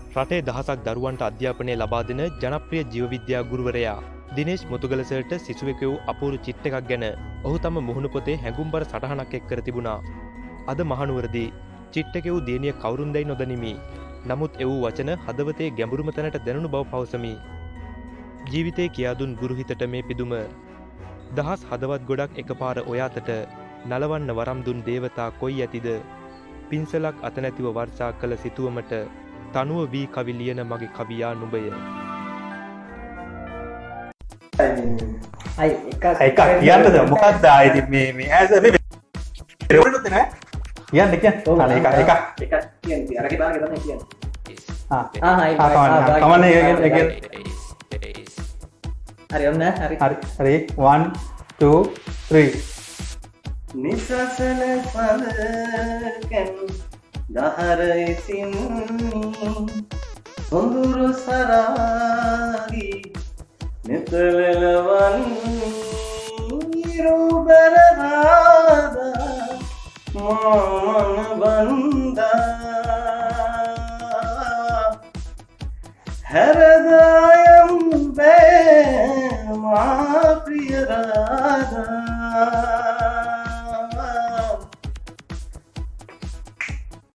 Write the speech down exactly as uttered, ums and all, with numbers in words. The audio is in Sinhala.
රටේ දහසක් දරුවන්ට අධ්‍යාපනය ලබා දෙන ජනප්‍රිය ජීව විද්‍යා ගුරුවරයා දිනේෂ් මුතුගලසට සිසුවෙකු වූ අපූරු චිට් එකක් ගැන ඔහු තම මුහුණු පොතේ හැඟුම්බර සටහනක් එක් කර තිබුණා. අද මහනුවරදී චිට් එකේ වූ දියණිය කවුරුන්දැයි නොදනිමි. නමුත් ඒ වූ වචන හදවතේ ගැඹුරුම තැනට දැනුණු බව පවසමි. ජීවිතේ කියා දුන් ගුරු හිතට මේ පිදුම දහස් හදවත් ගොඩක් එකපාර ඔයාතට නලවන්න වරම් දුන් දේවතා කොයි ඇතිද? පින්සලක් අත නැතිව වර්ෂා කළ සිතුවමට තනුව වී කවි ලියන මගේ කවියා නුඹය. අයි එකක් කියන්නද මොකක්ද ආයේ මේ මේ ඇස මේ රෙවුලුත් නෑ කියන්න කියන්න අනේ එක එක එකක් කියන්නේ අරගේ බාරගේ තමයි කියන්නේ ආ ආ හයි කමන්නේ එක එක හරි ඔන්න හරි හරි හරි one two three නිසසන පලකන් දහර ඉසින් හොඳුරු සරාගි නිතලලවන් රූබරදාදා මමන බන්දා හැරදායම් බෑ මා ප්‍රිය රාදා